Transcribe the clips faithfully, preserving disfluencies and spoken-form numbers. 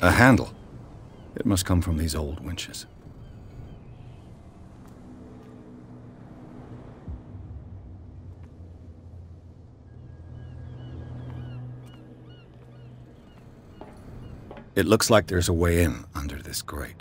A handle. It must come from these old winches. It looks like there's a way in under this grate.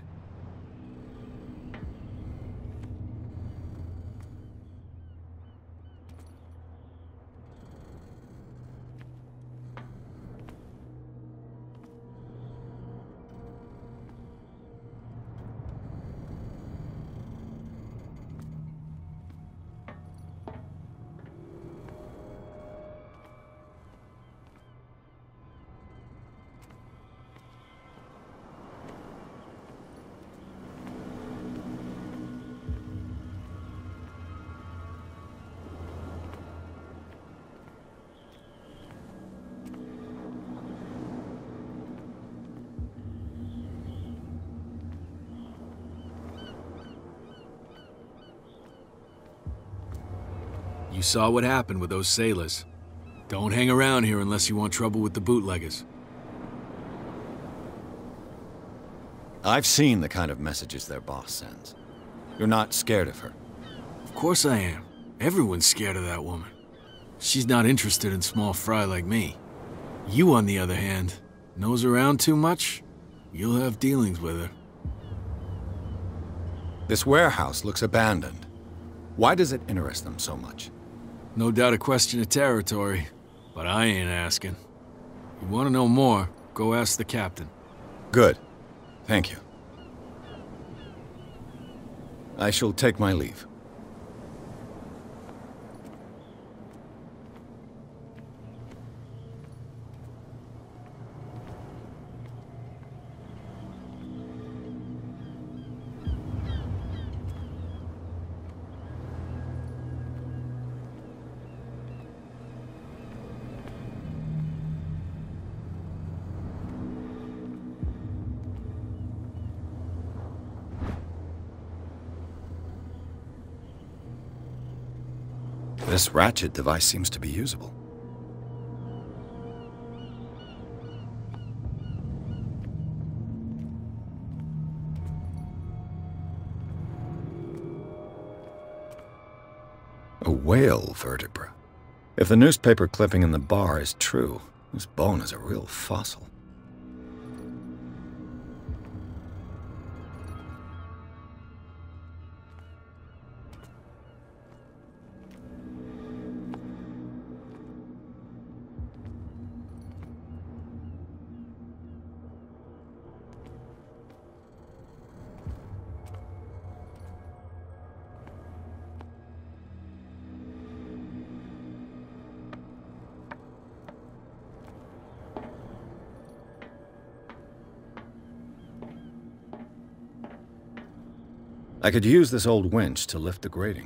You saw what happened with those sailors. Don't hang around here unless you want trouble with the bootleggers. I've seen the kind of messages their boss sends. You're not scared of her? Of course I am. Everyone's scared of that woman. She's not interested in small fry like me. You, on the other hand, nose around too much, you'll have dealings with her. This warehouse looks abandoned. Why does it interest them so much? No doubt a question of territory, but I ain't asking. You want to know more, go ask the captain. Good. Thank you. I shall take my leave. This ratchet device seems to be usable. A whale vertebra. If the newspaper clipping in the bar is true, this bone is a real fossil. I could use this old winch to lift the grating.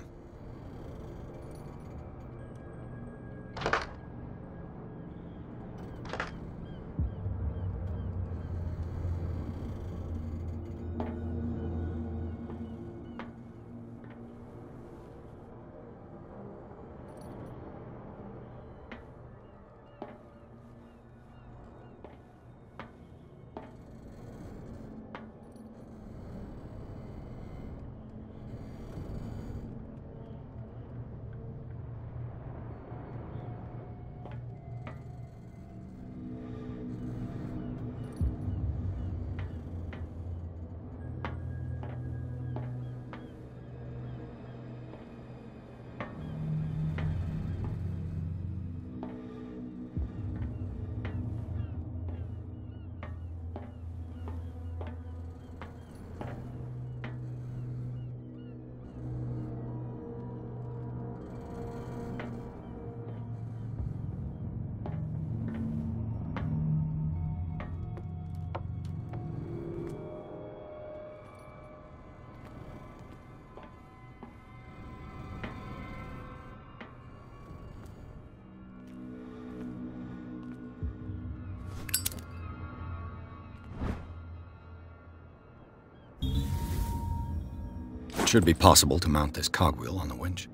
It should be possible to mount this cogwheel on the winch.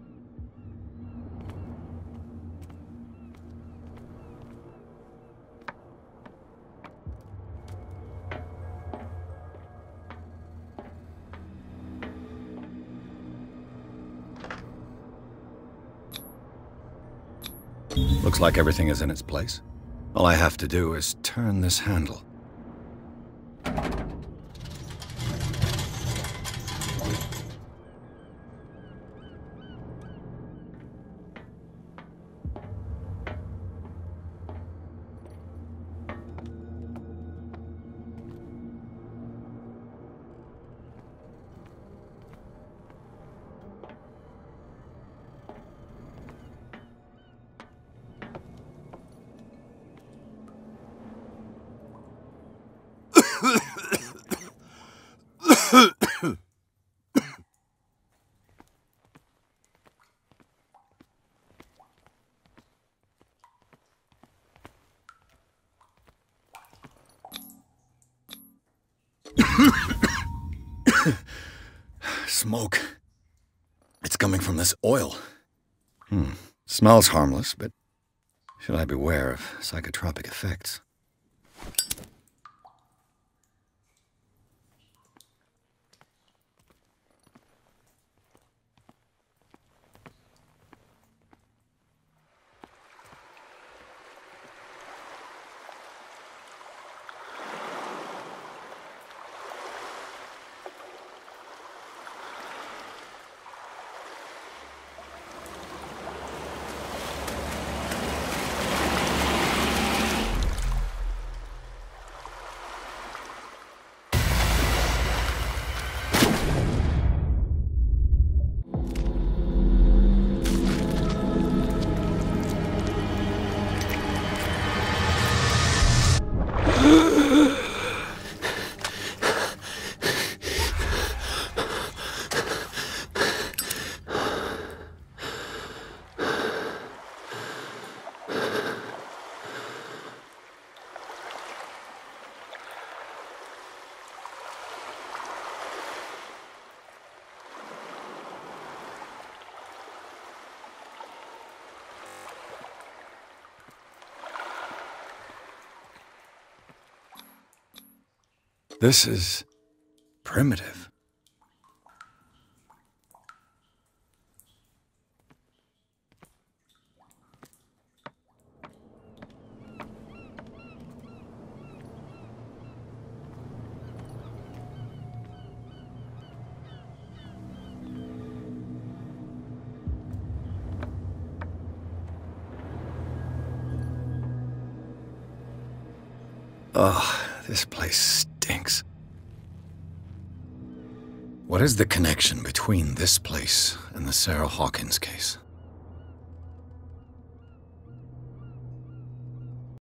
Looks like everything is in its place. All I have to do is turn this handle. Smoke. It's coming from this oil. Hmm. Smells harmless, but should I beware of psychotropic effects? This is primitive. Ugh, this place stinks. What is the connection between this place and the Sarah Hawkins case?